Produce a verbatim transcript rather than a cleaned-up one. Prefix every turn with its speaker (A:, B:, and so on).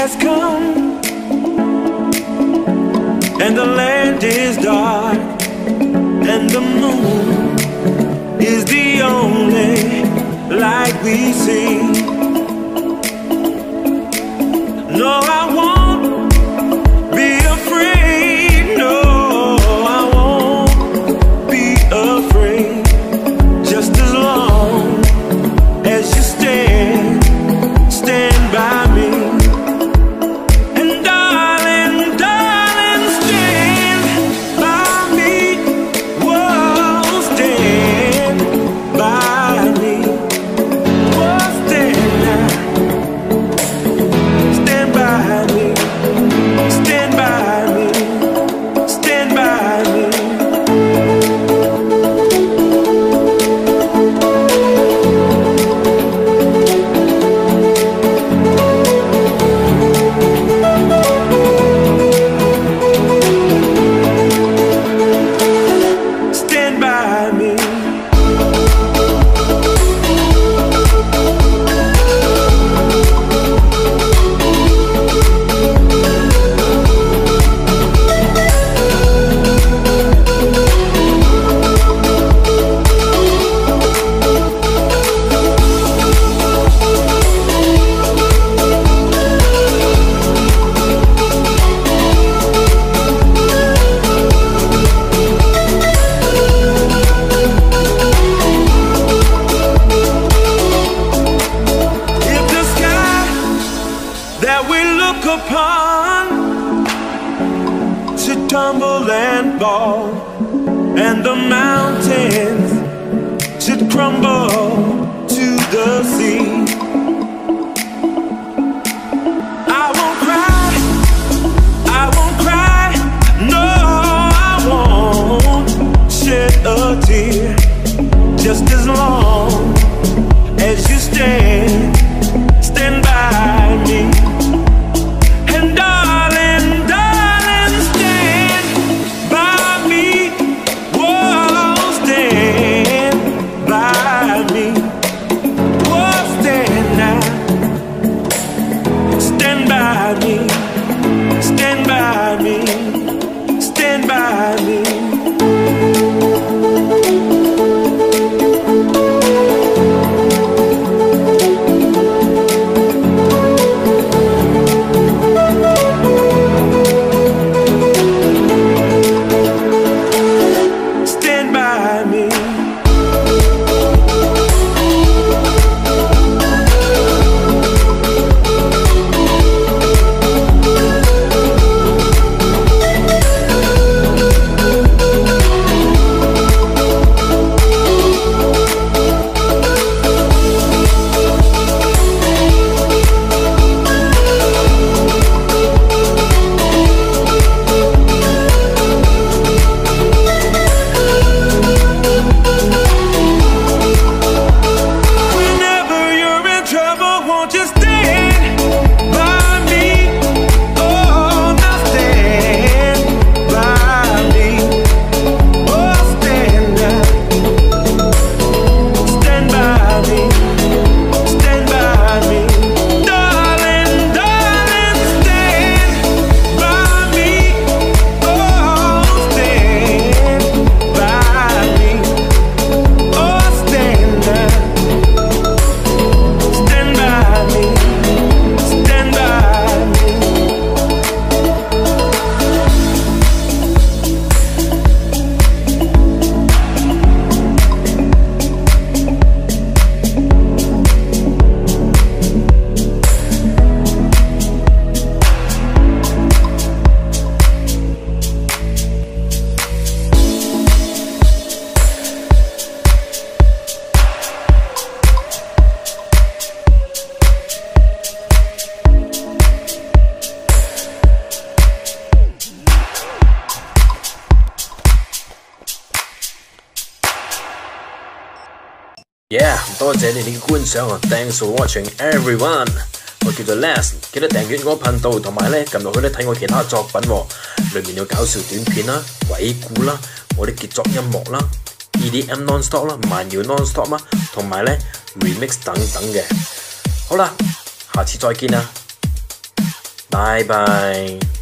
A: has come, and the land is dark, and the moon is the only light we see. No, I won't be afraid. No, I won't be afraid. Just as long as you stand, stand by me. And darling, darling, stand by me. Whoa, stand by me. Whoa, stand now. Stand by me. Stand by me. Stand by me. Stand by me. If the sky that we look upon should tumble and fall, and the mountains should crumble to the sea, I won't cry, I won't cry, no, I won't shed a tear. Just as long as you stand, stand by me. And darling, darling, stand by me. Whoa, stand by me. Whoa, stand now. Stand by me. Stand by me. Stand by me. Stand by me. Whenever you're in trouble, won't you stand by me? Oh, now stand by me. Oh, stand now. Stand by me. Stand by me. Darling, darling, stand by me. Oh, stand by me. Oh, stand now. Stand by me. Stand by me.
B: Yeah， 多謝你哋嘅觀賞啊 ！Thanks for watching everyone。我叫做 Les， 記得訂閱我頻道，同埋咧撳落去咧睇我其他作品喎，裏面有搞笑短片啦、鬼故啦、我啲傑作音樂啦、E D M non-stop 啦、慢搖 non-stop 啦，同埋咧 remix 等等嘅。好啦，下次再見啦。 拜拜。